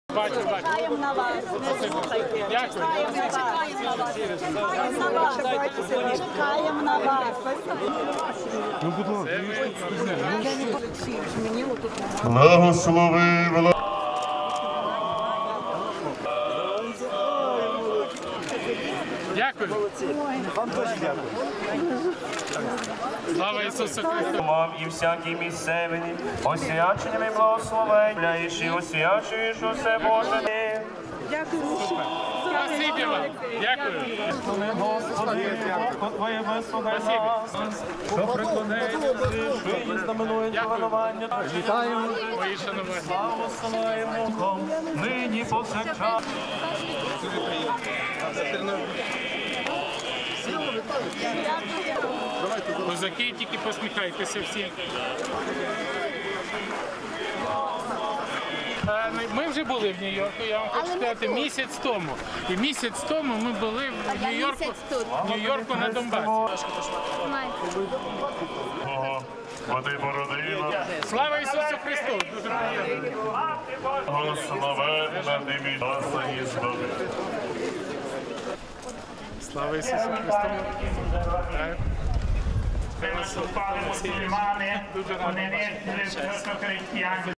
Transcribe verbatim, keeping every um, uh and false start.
Бачу, бачу. Чекаємо на вас. Не слухайте. Дякую. Чекаємо на вас. Чекаємо на вас. Ну, будь ласка. Благослови, вела. Дякую. Вам теж дякую. Слава Ісусу Христу. Мав і всякій місцевині, освяченням і благословенняєш і освячуєш усе Боже. Спасибі вам. Дякую. Господи, Твоє вислухай нас, що преклонення шиї знаменує шанування. Вітаємо. Мої шанування. Славу славимо Богом, нині повсякчас. Козаки, тільки посміхайтеся всі. Е, Ми вже були в Нью-Йорку, я вам хочу сказати, місяць тому. І місяць тому ми були в Нью-Йорку, в Нью-Йорку на Донбасі. Бо ти породила, Слава Ісусу Христу! Дуже приємно. благословенна ти мій Господи, збави. Слава Ісусу Христу! Так. Дуже радий.